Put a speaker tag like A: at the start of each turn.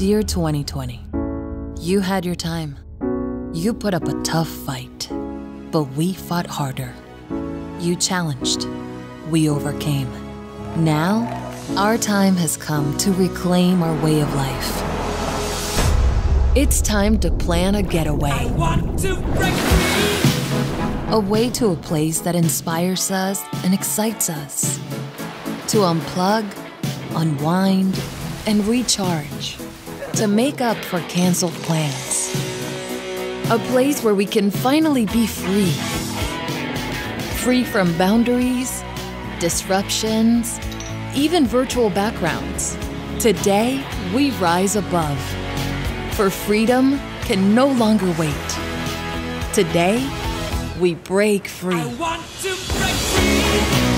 A: Dear 2020, you had your time. You put up a tough fight, but we fought harder. You challenged, we overcame. Now, our time has come to reclaim our way of life. It's time to plan a getaway.
B: I want to break free.
A: Away to a place that inspires us and excites us. To unplug, unwind, and recharge. To make up for canceled plans. A place where we can finally be free. Free from boundaries, disruptions, even virtual backgrounds. Today, we rise above. For freedom can no longer wait. Today, we break free.
B: I want to break free.